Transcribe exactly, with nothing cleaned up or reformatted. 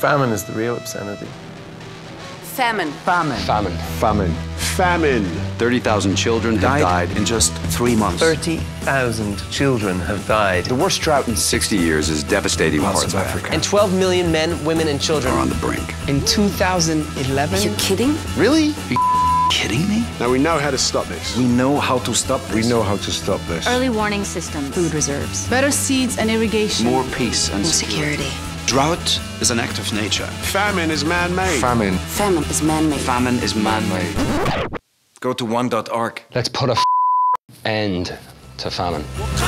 famine is the real obscenity. Famine. Famine. Famine. Famine. Famine. thirty thousand children have Died. died in just three months. thirty thousand children have died. The worst drought in sixty years is devastating parts parts of Africa. And twelve million men, women, and children are on the brink. In two thousand eleven. You're kidding? Really? Are you kidding me? Now we know how to stop this. We know how to stop this. We know how to stop this. Early warning systems. Food reserves. Better seeds and irrigation. More peace and security. Drought is an act of nature. Famine is man-made. Famine. Famine is man-made. Famine is man-made. Go to one dot org. Let's put a end to famine.